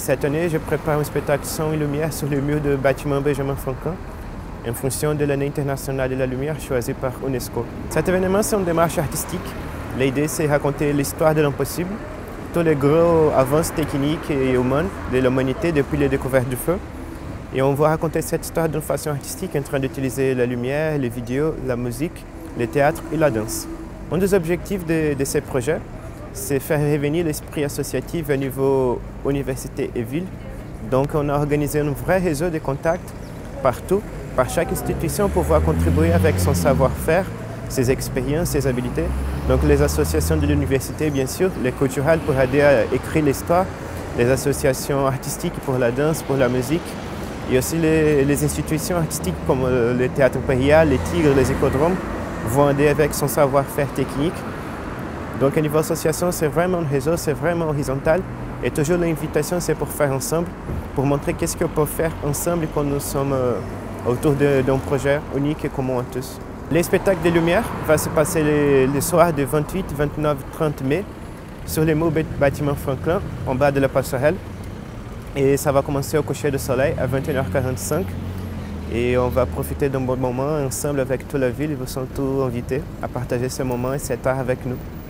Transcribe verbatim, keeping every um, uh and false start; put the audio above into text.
Cette année, je prépare un spectacle son et lumière sur le mur du bâtiment Benjamin Franklin en fonction de l'année internationale de la lumière choisie par UNESCO. Cet événement, c'est une démarche artistique. L'idée, c'est raconter l'histoire de l'impossible, tous les gros avances techniques et humaines de l'humanité depuis la découverte du feu. Et on va raconter cette histoire d'une façon artistique en train d'utiliser la lumière, les vidéos, la musique, le théâtre et la danse. Un des objectifs de, de ces projets, c'est faire revenir l'esprit associatif au niveau université et ville. Donc on a organisé un vrai réseau de contacts partout, par chaque institution pour pouvoir contribuer avec son savoir-faire, ses expériences, ses habiletés. Donc les associations de l'université, bien sûr, les culturelles pour aider à écrire l'histoire, les associations artistiques pour la danse, pour la musique, et aussi les, les institutions artistiques comme le Théâtre Impérial, les Tigres, les Écodromes vont aider avec son savoir-faire technique. Donc, au niveau association, c'est vraiment un réseau, c'est vraiment horizontal. Et toujours l'invitation, c'est pour faire ensemble, pour montrer qu'est-ce qu'on peut faire ensemble quand nous sommes euh, autour d'un projet unique et commun à tous. Les spectacles de lumière vont se passer le, le soir du vingt-huit, vingt-neuf, trente mai sur le mur bâtiment Franklin, en bas de la passerelle. Et ça va commencer au coucher du soleil à vingt et une heures quarante-cinq. Et on va profiter d'un bon moment ensemble avec toute la ville. Ils vous sont tous invités à partager ce moment et cet art avec nous.